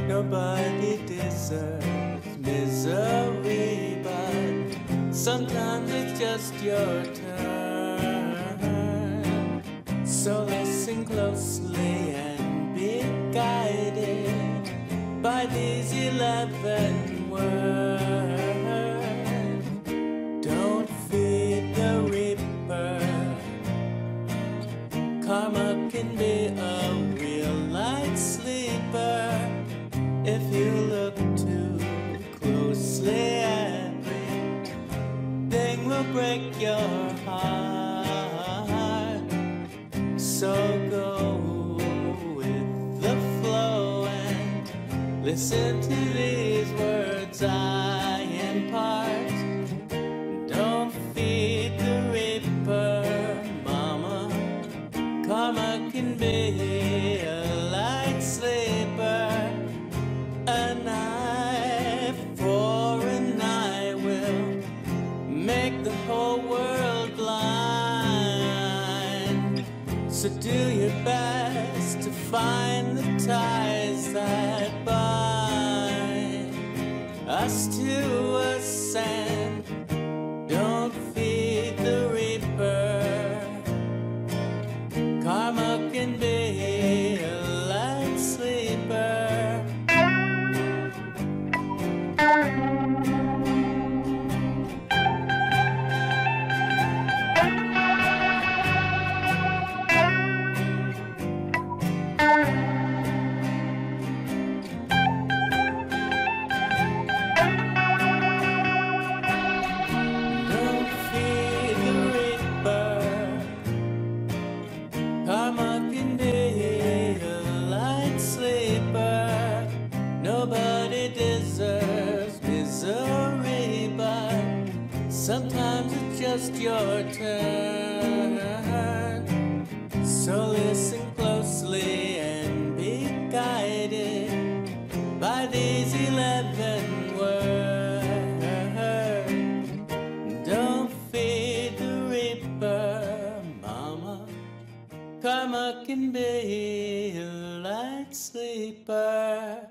Nobody deserves misery, but sometimes it's just your turn. So listen closely and be guided by these 11 words. Don't feed the reaper. Karma can be a real light sleeper if you look too closely. Everything will break your heart. So go with the flow and listen to these words I impart. Don't feed the reaper, mama. Karma can be a light sleeper. An eye for an eye will make the whole world blind. So do your best to find the ties that bind us to ascend. Don't feed the reaper. Karma can be a light sleeper. Don't feed the reaper. Karma can be a light sleeper. Nobody deserves misery, but sometimes it's just your turn. So listen closely and be guided by these 11 words. Don't feed the reaper, mama. Karma can be a light sleeper.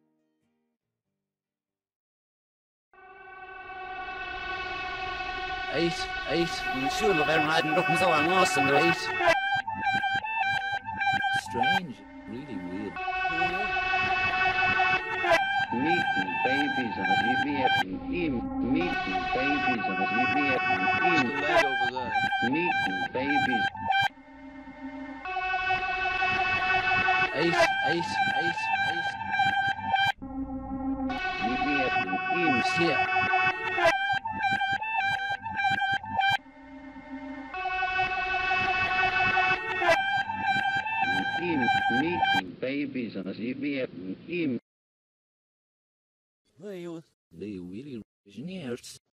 Eight. Sure, the very right and looking so awesome, eight. Strange, really weird. Meeting babies on a ZBF team. Meeting babies on a ZBF team. Meeting babies. Eight. ZBF teams Here. Meeting babies on a ZBF team. Well, they really engineers.